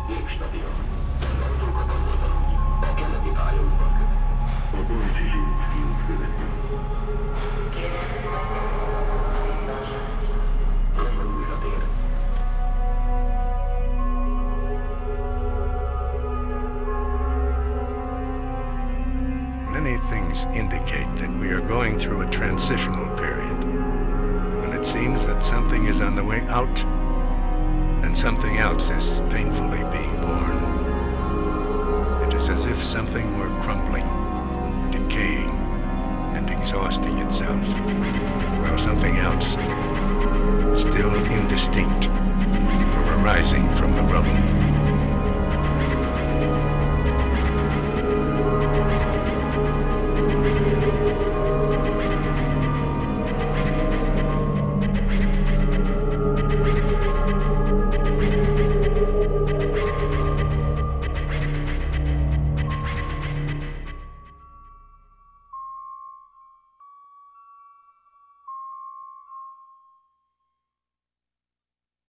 Végstadion. Ajtókat nyitottak. A keleti pályaudvar követ. A Bölcsési út követő. Kérem, London újra tér. Many things indicate that we are going through a transitional period, when it seems that something is on the way out and something else is painfully being born. It is as if something were crumbling, decaying, and exhausting itself, while something else, still indistinct, were arising